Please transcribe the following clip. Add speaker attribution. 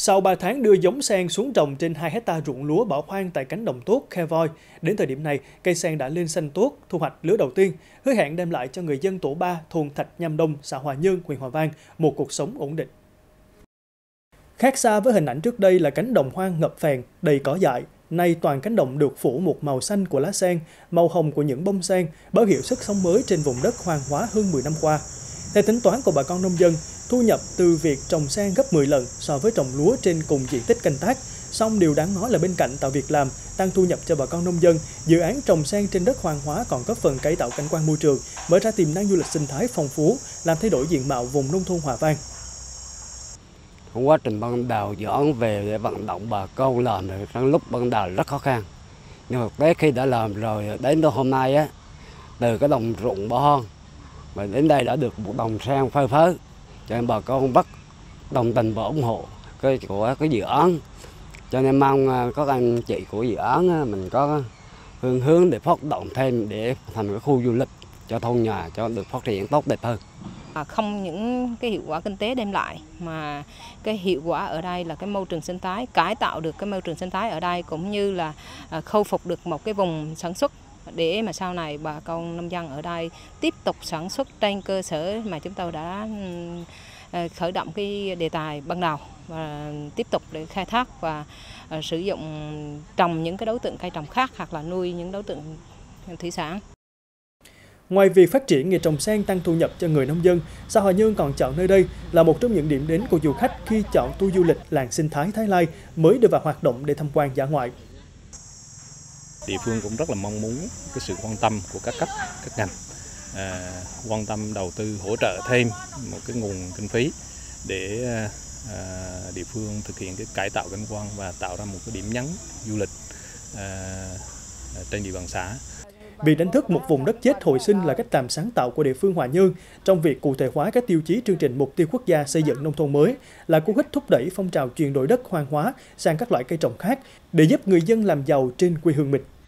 Speaker 1: Sau 3 tháng đưa giống sen xuống trồng trên 2 hectare ruộng lúa bỏ hoang tại cánh đồng tốt Khe Voi, đến thời điểm này, cây sen đã lên xanh tốt, thu hoạch lứa đầu tiên, hứa hẹn đem lại cho người dân tổ 3 thôn Thạch Nham Đông, xã Hòa Nhơn, huyện Hòa Vang một cuộc sống ổn định. Khác xa với hình ảnh trước đây là cánh đồng hoang ngập phèn, đầy cỏ dại, nay toàn cánh đồng được phủ một màu xanh của lá sen, màu hồng của những bông sen, báo hiệu sức sống mới trên vùng đất hoang hóa hơn 10 năm qua. Theo tính toán của bà con nông dân, thu nhập từ việc trồng sen gấp 10 lần so với trồng lúa trên cùng diện tích canh tác. Song điều đáng nói là bên cạnh tạo việc làm, tăng thu nhập cho bà con nông dân, dự án trồng sen trên đất hoang hóa còn góp phần cải tạo cảnh quan môi trường, mở ra tiềm năng du lịch sinh thái phong phú, làm thay đổi diện mạo vùng nông thôn Hòa Vang.
Speaker 2: Quá trình ban đầu dự án về để vận động bà con làm thì trong lúc ban đầu rất khó khăn, nhưng thực tế khi đã làm rồi đến hôm nay á, từ cái đồng ruộng bỏ hoang và đến đây đã được một đồng sen phơi phới, cho nên bà con rất đồng tình và ủng hộ của cái dự án. Cho nên mong các anh chị của dự án mình có phương hướng để phát động thêm để thành cái khu du lịch cho thôn nhà cho được phát triển tốt đẹp hơn.
Speaker 3: Không những cái hiệu quả kinh tế đem lại mà cái hiệu quả ở đây là cái môi trường sinh thái, cải tạo được cái môi trường sinh thái ở đây cũng như là khôi phục được một cái vùng sản xuất để mà sau này bà con nông dân ở đây tiếp tục sản xuất trên cơ sở mà chúng tôi đã khởi động cái đề tài ban đầu và tiếp tục để khai thác và sử dụng trồng những cái đối tượng cây trồng khác hoặc là nuôi những đối tượng thủy sản.
Speaker 1: Ngoài việc phát triển nghề trồng sen tăng thu nhập cho người nông dân, xã Hòa Nhơn còn chọn nơi đây là một trong những điểm đến của du khách khi chọn tour du lịch làng sinh thái Thái Lai mới đưa vào hoạt động để tham quan dã ngoại.
Speaker 4: Địa phương cũng rất là mong muốn cái sự quan tâm của các cấp, các ngành, quan tâm đầu tư hỗ trợ thêm một cái nguồn kinh phí để địa phương thực hiện cái cải tạo cảnh quan và tạo ra một cái điểm nhấn du lịch trên địa bàn xã.
Speaker 1: Việc đánh thức một vùng đất chết hồi sinh là cách làm sáng tạo của địa phương Hòa Nhơn trong việc cụ thể hóa các tiêu chí chương trình mục tiêu quốc gia xây dựng nông thôn mới, là cú hích thúc đẩy phong trào chuyển đổi đất hoang hóa sang các loại cây trồng khác để giúp người dân làm giàu trên quê hương mình.